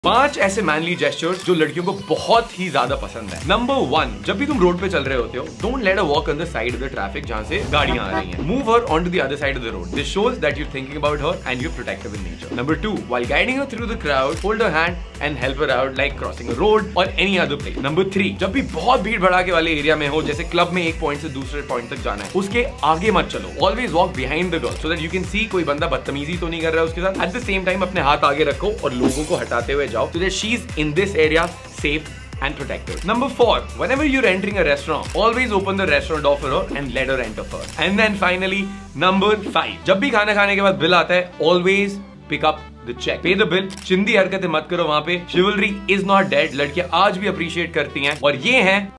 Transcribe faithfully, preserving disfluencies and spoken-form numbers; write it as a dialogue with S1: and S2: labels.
S1: पांच ऐसे mainly gestures जो लड़कियों को बहुत ही ज्यादा पसंद है। नंबर वन, जब भी तुम रोड पे चल रहे होते हो, don't let a walk on the side of the traffic जहां से गाड़ियां आ रही हैं। Move her on to the other side of the road. This shows that you thinking about her and you protective in nature. Number two, while guiding her through the crowd, hold her hand and help her out like crossing a road और any other place. Number three, जब भी बहुत भीड़ भड़ाके वाले area में हो, जैसे club में एक पॉइंट से दूसरे पॉइंट तक जाना है, उसके आगे मत चलो। Always walk behind the girl so that you can see कोई बंदा बदतमीजी तो नहीं कर रहा है उसके साथ। एट द सेम टाइम अपने हाथ आगे रखो और लोगों को हटाते हुए जाओ, so that she is in this area safe and protected. Number four, whenever you're entering a restaurant, always open the restaurant door for her and let her enter first. And then finally, number five, जब भी खाना खाने के बाद bill आता है, always pick up the check. Pay the bill. चिंदी हरकतें मत करो वहां पे. Chivalry is not dead. लड़कियां आज भी appreciate करती हैं और ये हैं